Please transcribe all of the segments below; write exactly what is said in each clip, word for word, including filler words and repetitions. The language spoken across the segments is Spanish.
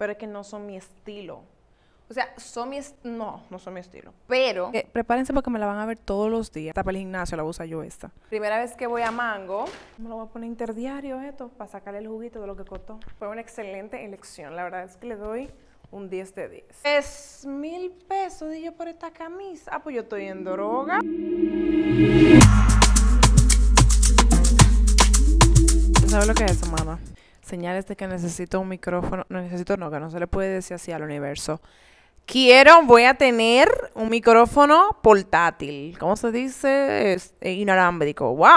pero es que no son mi estilo. O sea, son mi est- no, no son mi estilo, pero eh, prepárense porque me la van a ver todos los días. Hasta para el gimnasio la voy a usar yo esta. Primera vez que voy a Mango, me lo voy a poner interdiario esto para sacarle el juguito de lo que costó. Fue una excelente elección, la verdad es que le doy un diez de diez. Es mil pesos, di yo, por esta camisa. Ah, pues yo estoy en droga. ¿Sabes lo que es eso, mamá? Señales de que necesito un micrófono. No necesito, no, que no se le puede decir así al universo. Quiero, voy a tener un micrófono portátil. ¿Cómo se dice? Es inalámbrico. ¡Wow!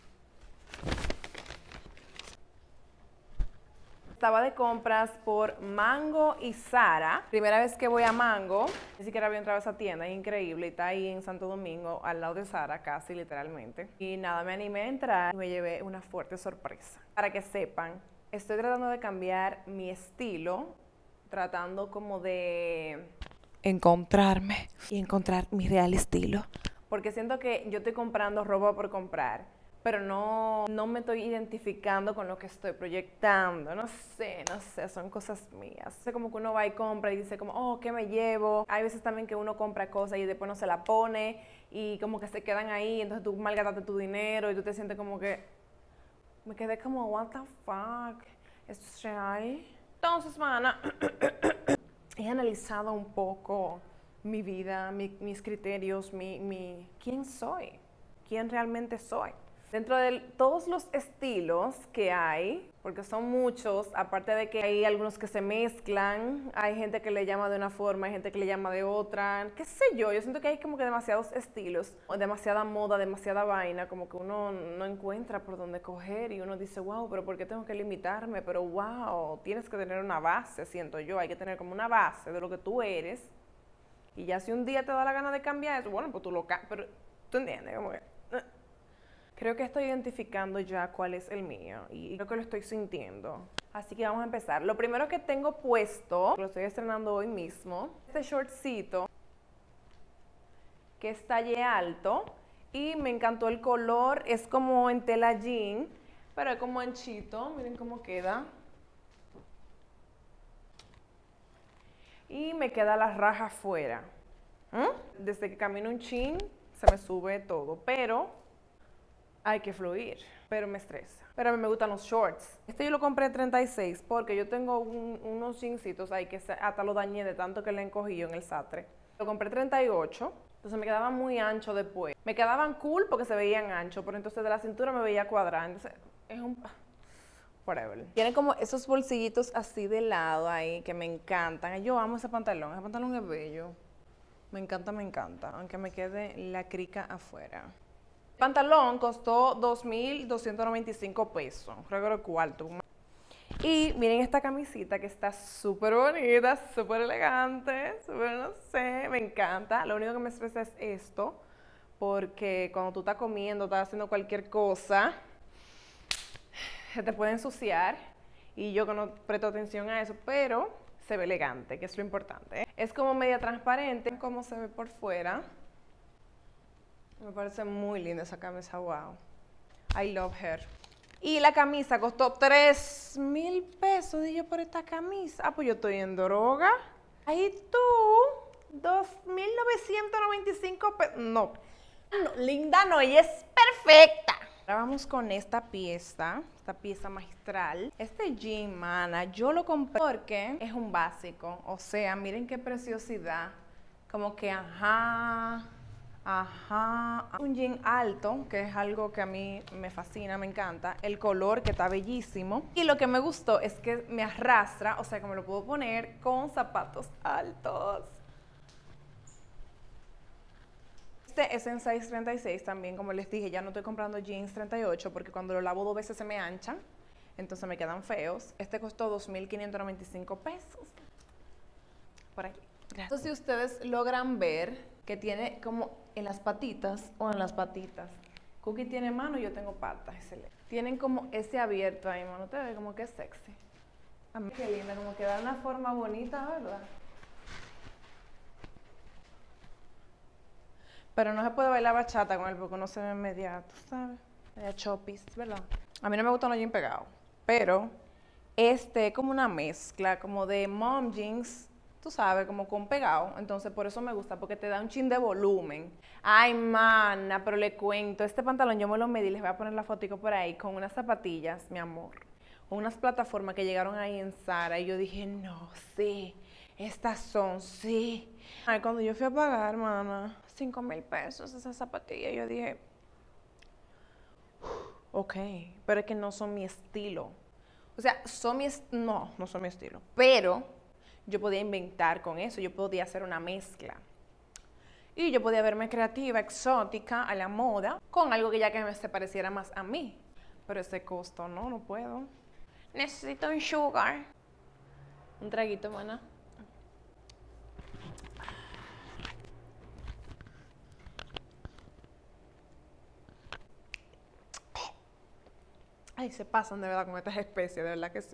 Estaba de compras por Mango y Zara. Primera vez que voy a Mango. Ni siquiera había entrado a esa tienda. Es increíble. Está ahí en Santo Domingo, al lado de Zara, casi literalmente. Y nada, me animé a entrar y me llevé una fuerte sorpresa. Para que sepan, estoy tratando de cambiar mi estilo. Tratando como de encontrarme y encontrar mi real estilo. Porque siento que yo estoy comprando ropa por comprar, pero no, no me estoy identificando con lo que estoy proyectando. No sé, no sé, son cosas mías. Es como que uno va y compra y dice como, oh, ¿qué me llevo? Hay veces también que uno compra cosas y después no se la pone y como que se quedan ahí, entonces tú malgastaste tu dinero y tú te sientes como que... Me quedé como, what the fuck, ¿esto es real? Entonces, mana, he analizado un poco mi vida, mi, mis criterios, mi, mi, quién soy, quién realmente soy. Dentro de todos los estilos que hay, porque son muchos, aparte de que hay algunos que se mezclan, hay gente que le llama de una forma, hay gente que le llama de otra, qué sé yo, yo siento que hay como que demasiados estilos, demasiada moda, demasiada vaina, como que uno no encuentra por dónde coger y uno dice, wow, pero ¿por qué tengo que limitarme? Pero wow, tienes que tener una base, siento yo, hay que tener como una base de lo que tú eres y ya si un día te da la gana de cambiar eso, bueno, pues tú lo cambias, pero tú entiendes, como que... Creo que estoy identificando ya cuál es el mío y creo que lo estoy sintiendo. Así que vamos a empezar. Lo primero que tengo puesto, lo estoy estrenando hoy mismo, este shortcito que es talle alto y me encantó el color, es como en tela jean, pero es como anchito, miren cómo queda. Y me queda la raja afuera. ¿Mm? Desde que camino un chin se me sube todo, pero... hay que fluir, pero me estresa. Pero a mí me gustan los shorts. Este yo lo compré en treinta y seis porque yo tengo un, unos jeansitos ahí que se, hasta lo dañé de tanto que le he encogido en el sastre. Lo compré treinta y ocho, entonces me quedaban muy ancho después. Me quedaban cool porque se veían anchos, pero entonces de la cintura me veía cuadrada. Entonces es un... whatever. Tiene como esos bolsillitos así de lado ahí que me encantan. Yo amo ese pantalón, ese pantalón es bello. Me encanta, me encanta, aunque me quede la crica afuera. El pantalón costó dos mil doscientos noventa y cinco pesos, creo que era cuarto. Y miren esta camisita que está súper bonita, súper elegante, súper, no sé, me encanta. Lo único que me estresa es esto, porque cuando tú estás comiendo, estás haciendo cualquier cosa, se te puede ensuciar. Y yo que no presto atención a eso, pero se ve elegante, que es lo importante. Es como media transparente, como se ve por fuera. Me parece muy linda esa camisa, wow. I love her. Y la camisa costó tres mil pesos, dije yo, por esta camisa. Ah, pues yo estoy en droga. Ahí tú, dos mil novecientos noventa y cinco pesos. No. no, linda no, ella es perfecta. Ahora vamos con esta pieza, esta pieza magistral. Este jean, mana, yo lo compré porque es un básico. O sea, miren qué preciosidad. Como que, ajá... Ajá, un jean alto, que es algo que a mí me fascina, me encanta. El color, que está bellísimo. Y lo que me gustó es que me arrastra, o sea que me lo puedo poner con zapatos altos. Este es en size treinta y seis también, como les dije, ya no estoy comprando jeans treinta y ocho porque cuando lo lavo dos veces se me anchan, entonces me quedan feos. Este costó dos mil quinientos noventa y cinco pesos. Por aquí. Gracias. Entonces, si ustedes logran ver que tiene como en las patitas o en las patitas. Cookie tiene mano y yo tengo patas, excelente. Tienen como ese abierto ahí, mano. Ustedes ven como que es sexy. A mí qué linda, como que da una forma bonita, ¿verdad? Pero no se puede bailar bachata con él porque no se ve media, tú sabes, media chopis, ¿verdad? A mí no me gustan los jeans pegados, pero Este es como una mezcla, como de mom jeans, tú sabes, como con pegado. Entonces, por eso me gusta, porque te da un chin de volumen. Ay, mana, pero le cuento, este pantalón yo me lo medí, les voy a poner la fotico por ahí, con unas zapatillas, mi amor. Unas plataformas que llegaron ahí en Zara. Y yo dije, no, sí, estas son, sí. Ay, cuando yo fui a pagar, mana, cinco mil pesos esas zapatillas, yo dije, ok, pero es que no son mi estilo. O sea, son mi est- no, no son mi estilo. Pero yo podía inventar con eso, yo podía hacer una mezcla. Y yo podía verme creativa, exótica, a la moda, con algo que ya que me se pareciera más a mí. Pero ese costo, no, no puedo. Necesito un sugar. Un traguito, mana. Ay, se pasan de verdad con estas especies, de verdad que sí.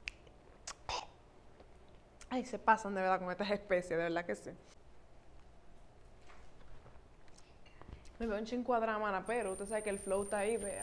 Ay, se pasan de verdad con estas especies, de verdad que sí. Me veo un chin cuadrada, mana, pero usted sabe que el flow está ahí, vea.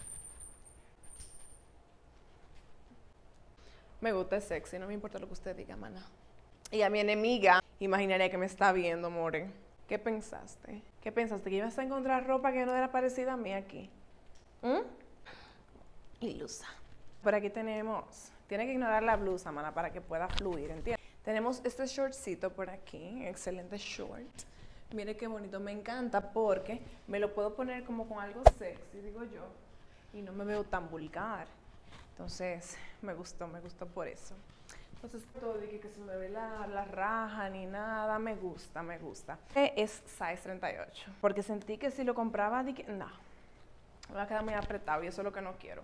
Me gusta, es sexy, no me importa lo que usted diga, mana. Y a mi enemiga, imaginaría que me está viendo, more. ¿Qué pensaste? ¿Qué pensaste? ¿Que ibas a encontrar ropa que no era parecida a mí aquí? ¿Mm? Ilusa. Por aquí tenemos, tiene que ignorar la blusa, mana, para que pueda fluir, ¿entiendes? Tenemos este shortcito por aquí, excelente short. Mire qué bonito, me encanta porque me lo puedo poner como con algo sexy, digo yo, y no me veo tan vulgar. Entonces, me gustó, me gustó por eso. Entonces, todo de que, que se me ve la, la raja ni nada, me gusta, me gusta. Es size treinta y ocho, porque sentí que si lo compraba, dije, no, me va a quedar muy apretado y eso es lo que no quiero.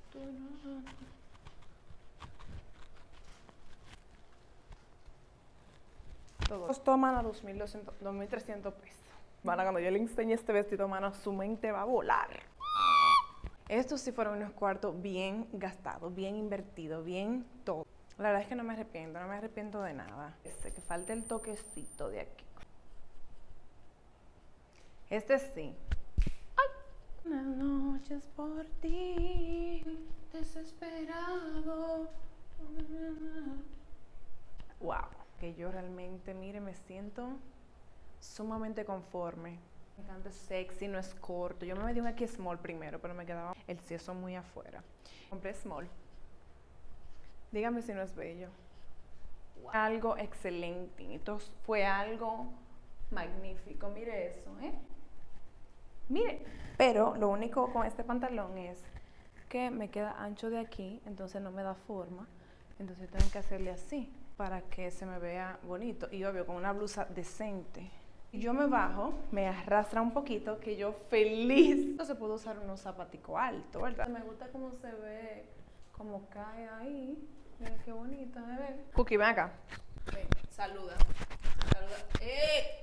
Todo. Costó, mana, dos mil trescientos pesos. Mana, cuando yo le enseñe este vestido, mana, su mente va a volar. Estos sí fueron unos cuartos bien gastados, bien invertidos, bien todo. La verdad es que no me arrepiento, no me arrepiento de nada. Este, que falta el toquecito de aquí. Este sí. ¡Ay! Una noche es por ti, desesperado. Wow. Que yo realmente, mire, me siento sumamente conforme. Me encanta, sexy, no es corto. Yo me medí un aquí small primero, pero me quedaba el sieso muy afuera. Compré small. Dígame si no es bello. Wow. Algo excelente. Entonces fue algo magnífico. Mire eso, ¿eh? Mire. Pero lo único con este pantalón es que me queda ancho de aquí, entonces no me da forma. Entonces tengo que hacerle así para que se me vea bonito. Y obvio, con una blusa decente. Yo me bajo, me arrastra un poquito, que yo feliz. Entonces puedo usar unos zapaticos altos, ¿verdad? Me gusta cómo se ve, cómo cae ahí. Mira qué bonita, de ver. Cookie, ven acá. Ven, saluda. Saluda. ¡Eh!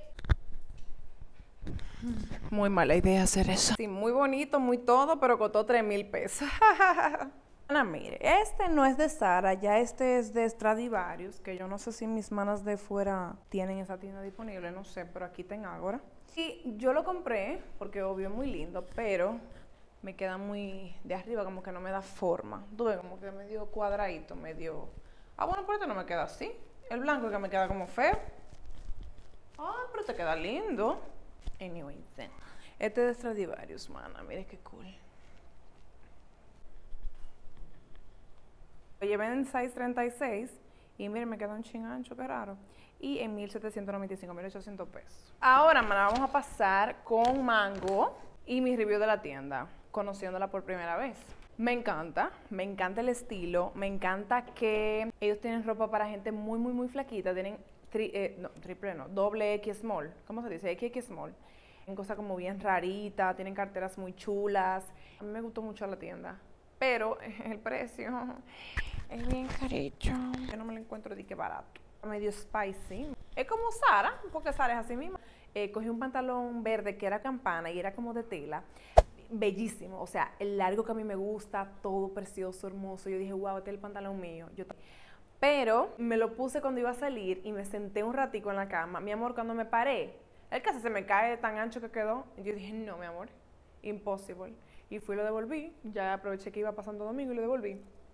Muy mala idea hacer eso. Sí, muy bonito, muy todo, pero costó tres mil pesos. Ana, mire, este no es de Zara, ya este es de Stradivarius, que yo no sé si mis manas de fuera tienen esa tienda disponible, no sé, pero aquí tengo ahora. Y yo lo compré, porque obvio es muy lindo, pero me queda muy de arriba, como que no me da forma. Tuve como que medio cuadradito, medio... Ah, bueno, pero este no me queda así. El blanco es que me queda como feo. Ah, pero te queda lindo. Anyway, then. Este es de Stradivarius, mana, mire qué cool. Lo llevé en size treinta y seis y miren, me queda un chin ancho, qué raro. Y en mil setecientos noventa y cinco, mil ochocientos pesos. Ahora, mana, vamos a pasar con Mango y mi review de la tienda, conociéndola por primera vez. Me encanta, me encanta el estilo, me encanta que ellos tienen ropa para gente muy, muy, muy flaquita. Tienen tri, eh, no, triple, no, doble X small, ¿cómo se dice? X X small. Tienen cosas como bien raritas, tienen carteras muy chulas. A mí me gustó mucho la tienda. Pero el precio es bien carito. Yo no me lo encuentro de que barato. Medio spicy. Es como Zara, porque Zara es así mismo. Eh, cogí un pantalón verde que era campana y era como de tela. Bellísimo. O sea, el largo que a mí me gusta, todo precioso, hermoso. Yo dije, wow, este es el pantalón mío. Yo Pero me lo puse cuando iba a salir y me senté un ratico en la cama. Mi amor, cuando me paré, el casi se me cae tan ancho que quedó. Y yo dije, no, mi amor, imposible. Y fui y lo devolví. Ya aproveché que iba pasando domingo y lo devolví.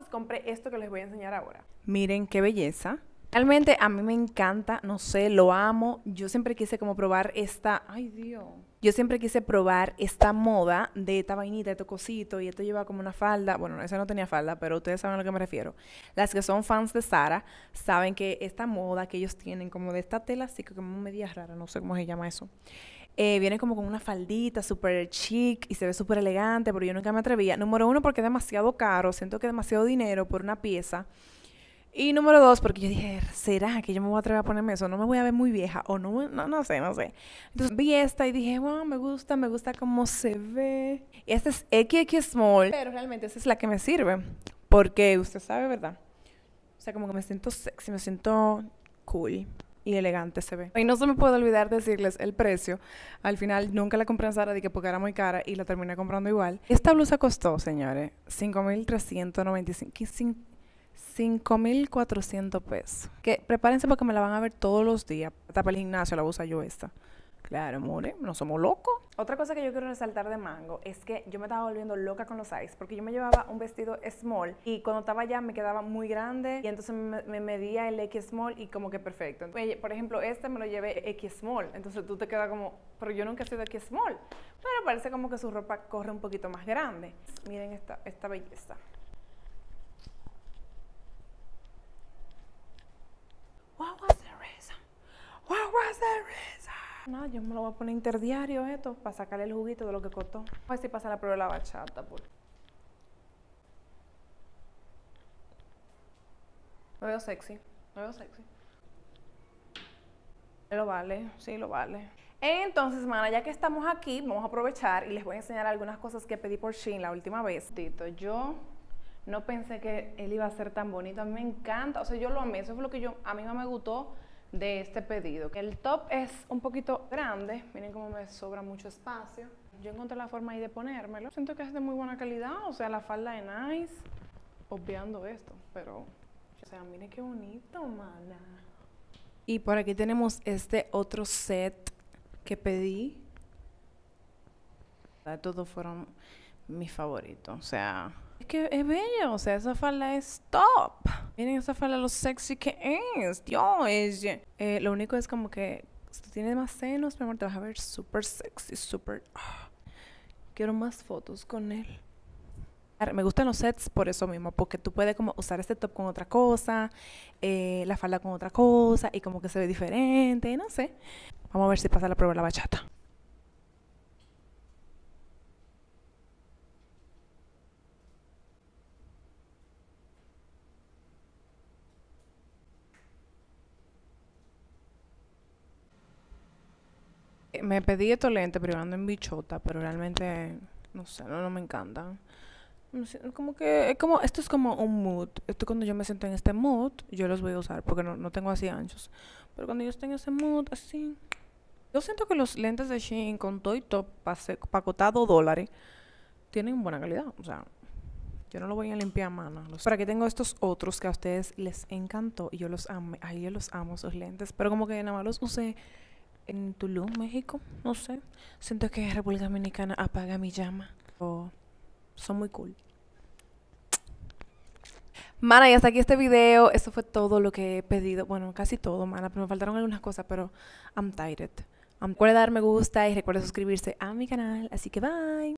compré esto que les voy a enseñar ahora. Miren qué belleza. Realmente a mí me encanta, no sé, lo amo. Yo siempre quise como probar esta, ay Dios. Yo siempre quise probar esta moda de esta vainita, este cosito, y esto lleva como una falda. Bueno, esa no tenía falda, pero ustedes saben a lo que me refiero. Las que son fans de Zara saben que esta moda que ellos tienen como de esta tela así que como media rara, no sé cómo se llama eso. Eh, viene como con una faldita súper chic y se ve súper elegante, pero yo nunca me atrevía. Número uno, porque es demasiado caro, siento que es demasiado dinero por una pieza. Y número dos, porque yo dije, ¿será que yo me voy a atrever a ponerme eso? No me voy a ver muy vieja o no, no, no sé, no sé. Entonces vi esta y dije, wow, me gusta, me gusta cómo se ve. Y esta es equis equis Small, pero realmente esa es la que me sirve. Porque usted sabe, ¿verdad? O sea, como que me siento sexy, me siento cool y elegante se ve. Y no se me puede olvidar decirles el precio. Al final nunca la compré en Zara de que porque era muy cara y la terminé comprando igual. Esta blusa costó, señores, cinco mil trescientos noventa y cinco. cinco mil cuatrocientos pesos. Que prepárense porque me la van a ver todos los días. Hasta para el gimnasio la uso yo esta. Claro, amores, no somos locos. Otra cosa que yo quiero resaltar de Mango es que yo me estaba volviendo loca con los size, porque yo me llevaba un vestido small y cuando estaba allá me quedaba muy grande y entonces me, me medía el equis small y como que perfecto. Por ejemplo, este me lo llevé equis small, entonces tú te quedas como, pero yo nunca he sido equis small. Pero parece como que su ropa corre un poquito más grande. Miren esta, esta belleza. What was the reason? What was the reason? No, yo me lo voy a poner interdiario esto para sacarle el juguito de lo que costó. A ver si pasa la prueba de la bachata. Por... Me veo sexy, me veo sexy. Lo vale, sí, lo vale. Entonces, mana, ya que estamos aquí, vamos a aprovechar y les voy a enseñar algunas cosas que pedí por Shein la última vez. Tito, yo no pensé que él iba a ser tan bonito. A mí me encanta, o sea, yo lo amé. Eso fue lo que yo, a mí más me gustó de este pedido. El top es un poquito grande. Miren cómo me sobra mucho espacio. Yo encontré la forma ahí de ponérmelo. Siento que es de muy buena calidad. O sea, la falda es nice. Obviando esto, pero... O sea, miren qué bonito, mana. Y por aquí tenemos este otro set que pedí. Todos fueron mis favoritos. O sea... Es que es bello, o sea, esa falda es top. Miren esa falda lo sexy que es, Dios. Eh, lo único es como que si tú tienes más senos, mi amor, te vas a ver súper sexy, súper... Oh. Quiero más fotos con él. Me gustan los sets por eso mismo, porque tú puedes como usar este top con otra cosa, eh, la falda con otra cosa, y como que se ve diferente, no sé. Vamos a ver si pasa la prueba de la bachata. Me pedí estos lentes privando en bichota, pero realmente, no sé, no, no me encantan. No sé, como que, es como, esto es como un mood. Esto cuando yo me siento en este mood, yo los voy a usar, porque no, no tengo así anchos. Pero cuando yo estoy en ese mood, así... Yo siento que los lentes de Shein con todo y top, para costar dos dólares, tienen buena calidad. O sea, yo no lo voy a limpiar a mano. Por aquí tengo estos otros que a ustedes les encantó y yo los amo. Ay, yo los amo, esos lentes. Pero como que nada más los usé en Tulum, México, no sé. Siento que República Dominicana apaga mi llama. Oh, son muy cool. Mana, y hasta aquí este video. Eso fue todo lo que he pedido. Bueno, casi todo, mana, pero me faltaron algunas cosas, pero I'm tired. Um, recuerda dar me gusta y recuerda suscribirse a mi canal. Así que bye.